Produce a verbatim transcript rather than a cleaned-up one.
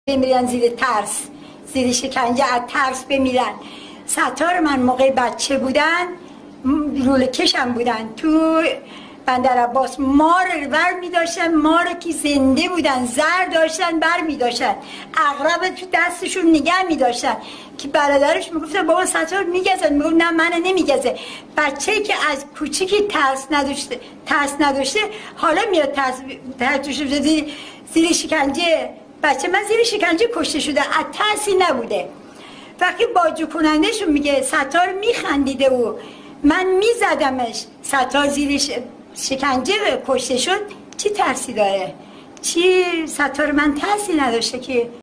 بمیرن زیر ترس، زیر شکنجه از ترس بمیرن. ستار من موقع بچه بودن لوله کشم بودن تو بندر عباس، مار ور می داشتن، مار که زنده بودن زر داشتن بر می داشتن، عقرب تو دستشون نگه می داشتن که برادرش می گفتن بابا ستار می گزن، می گفت نه من نمی گزه. بچه که از کوچیکی ترس نداشته ترس نداشته حالا میاد ترس ترس زیر, زیر شکنجه. بچه من زیر شکنجه کشته شده، از ترسی نبوده. وقتی باجو کنندهشون میگه ستار میخندیده و من میزدمش، ستار زیر شکنجه کشته شد، چی ترسی داره؟ چی ستار من ترسی نداشته که